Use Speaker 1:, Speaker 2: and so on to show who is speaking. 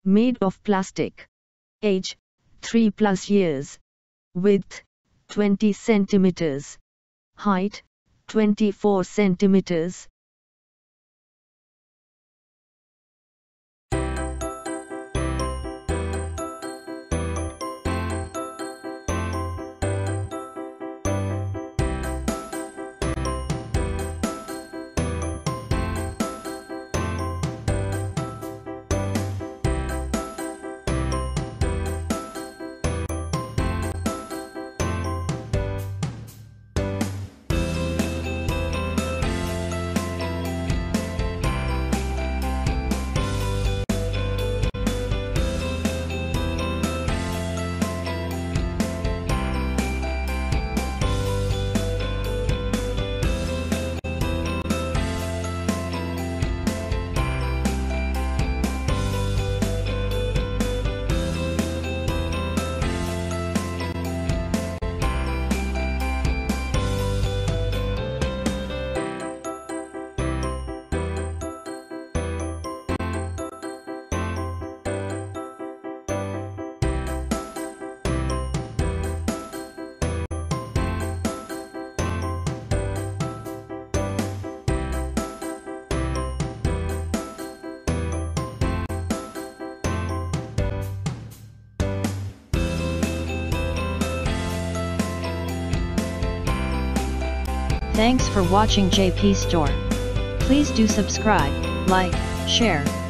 Speaker 1: Made of plastic. Age, 3+ years. Width, 20 centimeters. Height, 24 centimeters.
Speaker 2: Thanks for watching JP Store. Please do subscribe, like, share,